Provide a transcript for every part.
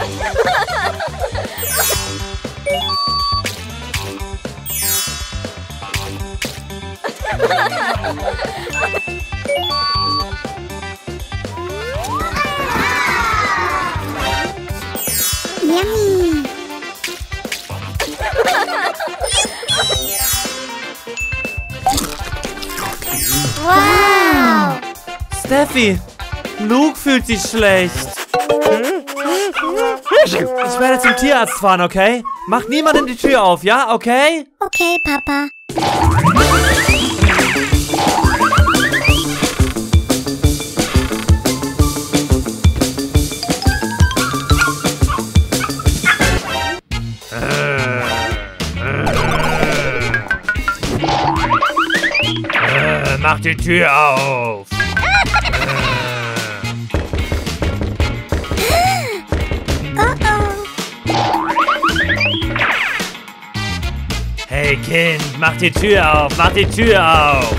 Yummy. Wow. Steffi, Luke fühlt sich schlecht. Ich werde zum Tierarzt fahren, okay? Macht niemandem die Tür auf, ja? Okay? Okay, Papa. Mach die Tür auf. Hey Kind, mach die Tür auf, mach die Tür auf.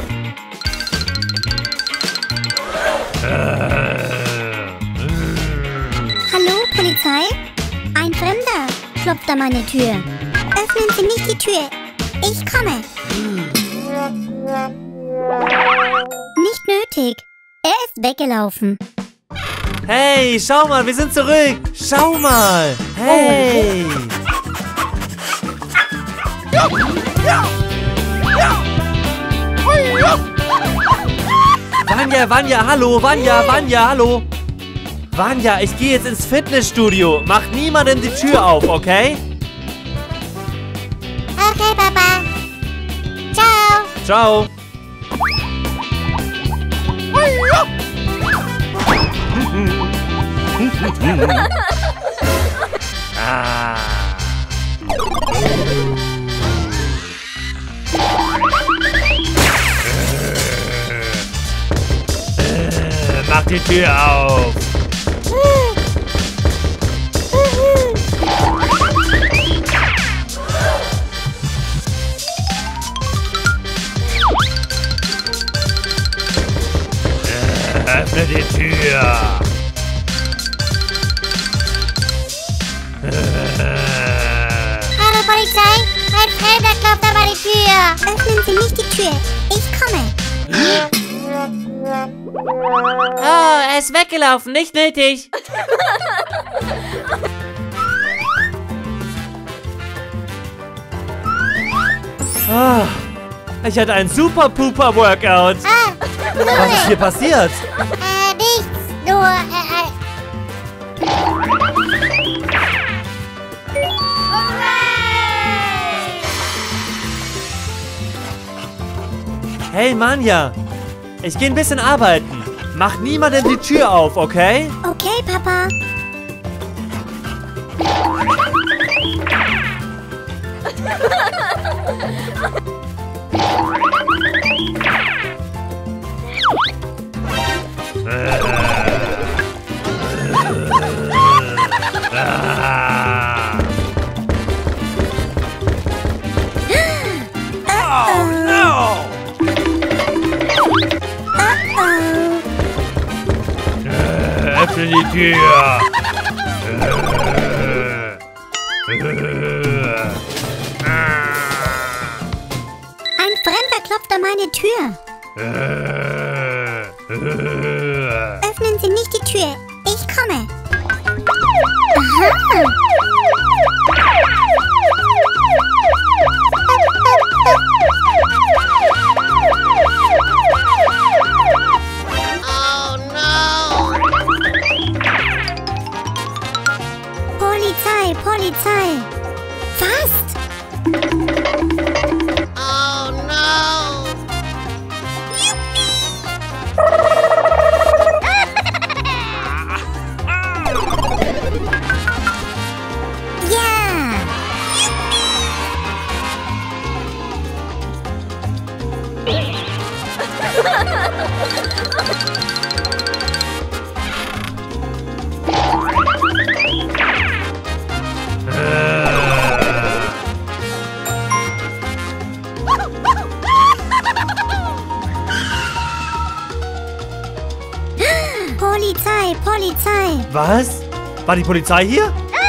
Hallo, Polizei? Ein Fremder klopft an meine Tür. Öffnen Sie nicht die Tür. Ich komme. Nicht nötig. Er ist weggelaufen. Hey, schau mal, wir sind zurück. Schau mal. Hey. Vanya, hallo, Vanya, hallo. Vanya, ich gehe jetzt ins Fitnessstudio. Mach niemandem die Tür auf, okay? Okay, Papa. Ciao. Ciao. Mach die Tür auf. Öffne die Tür. Hallo, Polizei. Ein Fremder klopft an meine Tür. Öffnen Sie nicht die Tür. Ich komme. Oh, er ist weggelaufen, nicht nötig. Oh, ich hatte ein super-puper-Workout. Was ist hier passiert? Nichts. Nur, Hey, Manja. Ich gehe ein bisschen arbeiten. Mach niemandem die Tür auf, okay? Okay, Papa. Oh, no! Öffne die Tür! Ein Fremder klopft an meine Tür. Öffnen Sie nicht die Tür. Ich komme. Aha. Polizei! Fast! Oh no! Ja! Polizei! Was? War die Polizei hier?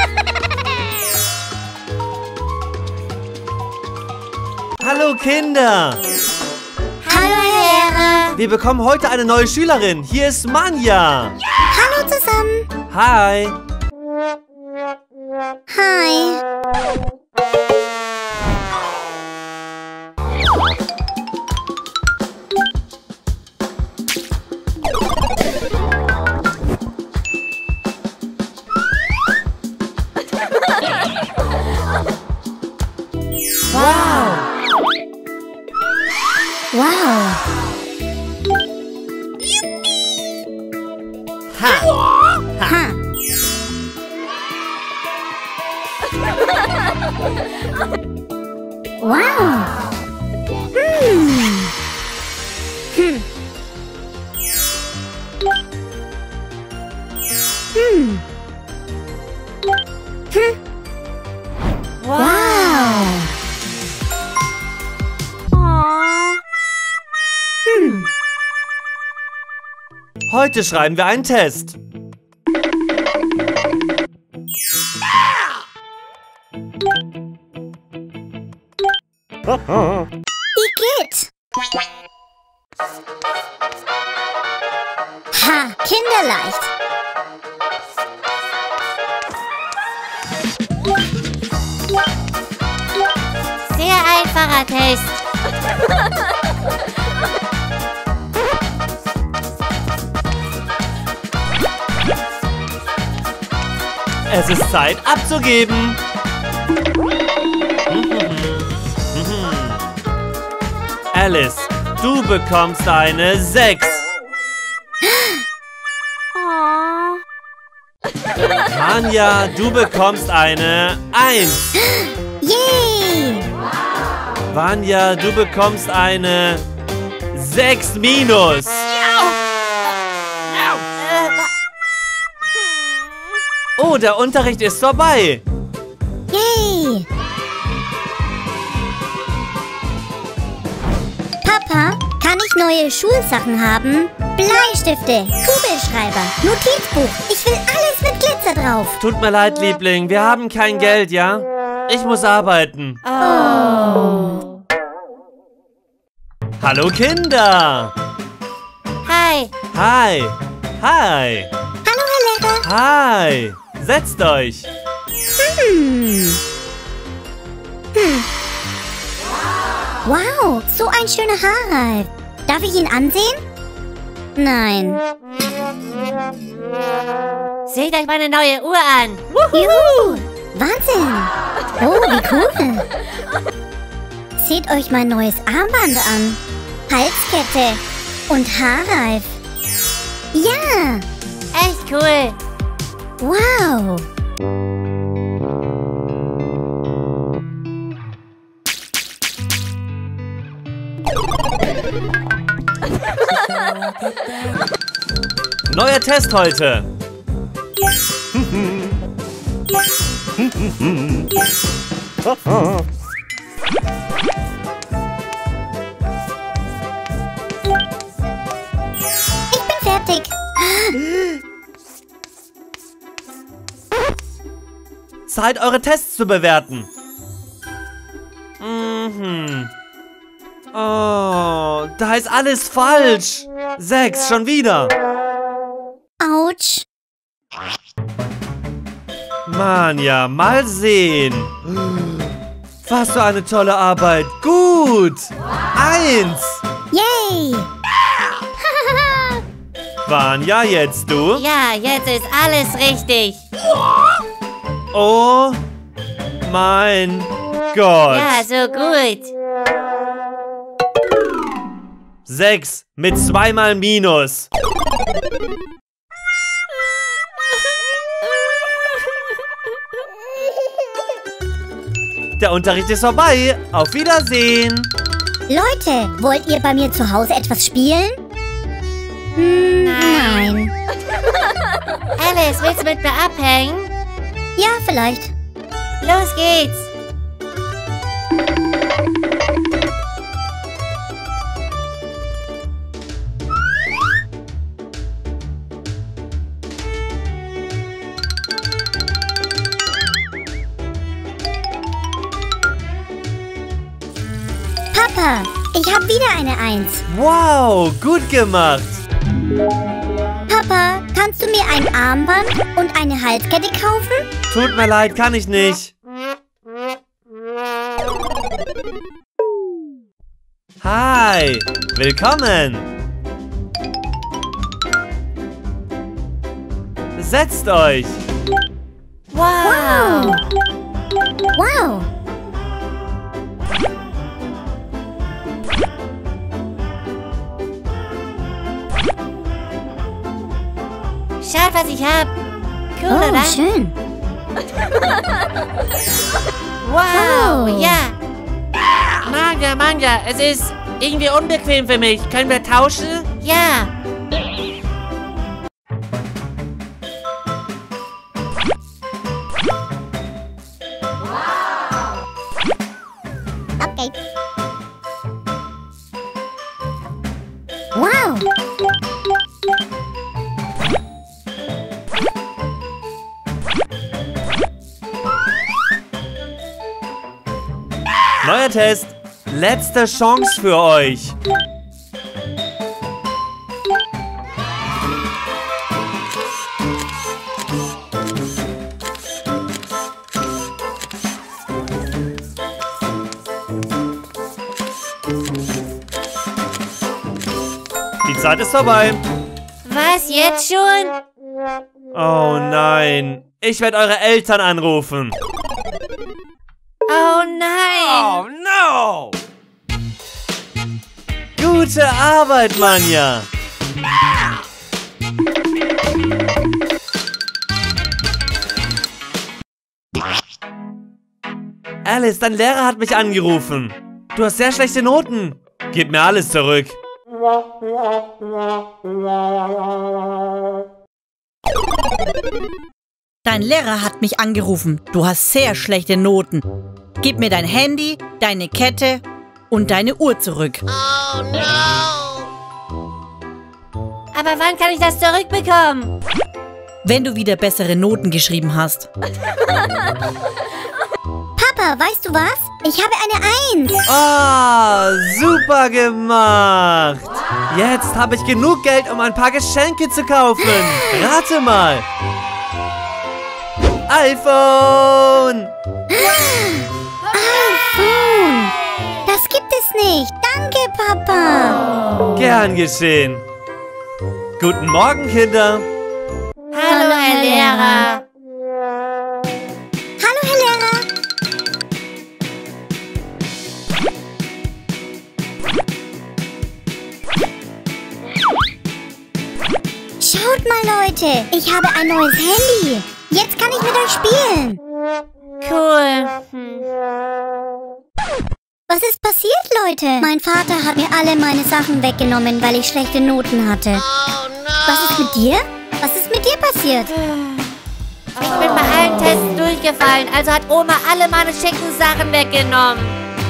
Hallo Kinder! Hallo, Herr Lehrer. Wir bekommen heute eine neue Schülerin. Hier ist Manja. Hallo zusammen. Hi. Hi. Wow. Wow. Ha. Ha. Wow. Hm. Hm. Hm. Wow. Hm. Heute schreiben wir einen Test. Igitt. Ha, kinderleicht. Sehr einfacher Test. Es ist Zeit abzugeben. Alice, du bekommst eine 6. Oh. Manja, du bekommst eine 1. Yay. Vanja, du bekommst eine 6 minus. Oh, der Unterricht ist vorbei. Yay. Papa, kann ich neue Schulsachen haben? Bleistifte, Kugelschreiber, Notizbuch. Ich will alles mit Glitzer drauf. Tut mir leid, Liebling, wir haben kein Geld, ja? Ich muss arbeiten. Oh. Hallo Kinder. Hi. Hi. Hi. Hallo, Herr Lehrer. Hi. Setzt euch. Hm. Wow, so ein schöner Haarreif. Darf ich ihn ansehen? Nein. Seht euch meine neue Uhr an. Juhu! Wahnsinn! Oh, wie cool! Seht euch mein neues Armband an. Halskette und Haarreif. Ja! Echt cool. Wow! Neuer Test heute. Ich bin fertig. Zeit, eure Tests zu bewerten. Mhm. Oh, da ist alles falsch. 6, schon wieder. Autsch. Mann, ja, mal sehen. Was für eine tolle Arbeit. Gut. 1. Yay! Vanja, jetzt du. Ja, jetzt ist alles richtig. Oh mein Gott. Ja, so gut. 6 mit 2 mal Minus. Der Unterricht ist vorbei. Auf Wiedersehen. Leute, wollt ihr bei mir zu Hause etwas spielen? Nein. Alice, willst du mit mir abhängen? Ja, vielleicht. Los geht's. Papa, ich habe wieder eine 1. Wow, gut gemacht. Papa, kannst du mir ein Armband und eine Halskette kaufen? Tut mir leid, kann ich nicht. Hi, willkommen. Setzt euch. Wow. Wow. Schaut, was ich hab. Cool, Oh, oder? schön. Wow, Oh. ja. Manja, es ist irgendwie unbequem für mich. Können wir tauschen? Ja. Okay. Wow. Neuer Test. Letzte Chance für euch. Die Zeit ist vorbei. Was, jetzt schon? Oh nein. Ich werde eure Eltern anrufen. Oh nein. no! Gute Arbeit, Manja. Alice, dein Lehrer hat mich angerufen. Du hast sehr schlechte Noten. Gib mir alles zurück. Dein Lehrer hat mich angerufen. Du hast sehr schlechte Noten. Gib mir dein Handy, deine Kette und deine Uhr zurück. Aber wann kann ich das zurückbekommen? Wenn du wieder bessere Noten geschrieben hast. Papa, weißt du was? Ich habe eine 1. Ah, super gemacht. Jetzt habe ich genug Geld, um ein paar Geschenke zu kaufen. Rate mal. iPhone. iPhone. Das gibt es nicht. Danke, Papa. Gern geschehen. Guten Morgen, Kinder. Hallo, Herr Lehrer. Hallo, Herr Lehrer. Schaut mal, Leute. Ich habe ein neues Handy. Jetzt kann ich mit euch spielen. Cool. Was ist passiert, Leute? Mein Vater hat mir alle meine Sachen weggenommen, weil ich schlechte Noten hatte. Was ist mit dir? Was ist mit dir passiert? Ich bin bei allen Tests durchgefallen, also hat Oma alle meine schicken Sachen weggenommen.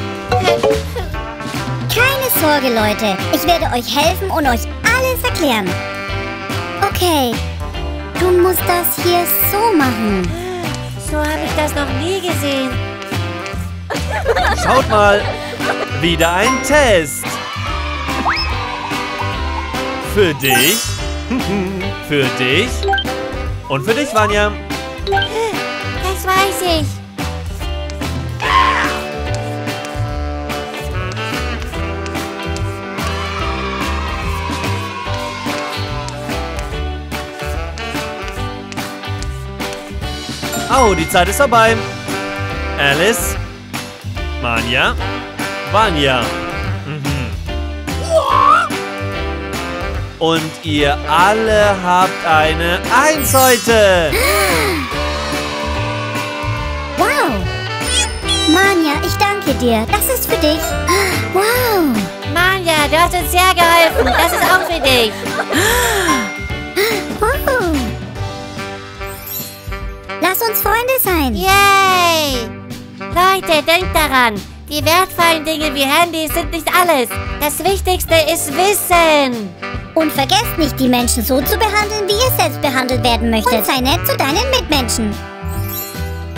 Keine Sorge, Leute. Ich werde euch helfen und euch alles erklären. Okay. Du musst das hier so machen. So habe ich das noch nie gesehen. Schaut mal. Wieder ein Test. Für dich. Für dich. Und für dich, Vanja. Das weiß ich. Oh, die Zeit ist vorbei. Alice. Manja. Vanja. Und ihr alle habt eine 1 heute. Wow. Manja, ich danke dir. Das ist für dich. Wow. Manja, du hast uns sehr geholfen. Das ist auch für dich. Wow. Lass uns Freunde sein. Yay! Leute, denkt daran. Die wertvollen Dinge wie Handys sind nicht alles. Das Wichtigste ist Wissen. Und vergesst nicht, die Menschen so zu behandeln, wie ihr selbst behandelt werden möchtet. Und sei nett zu deinen Mitmenschen.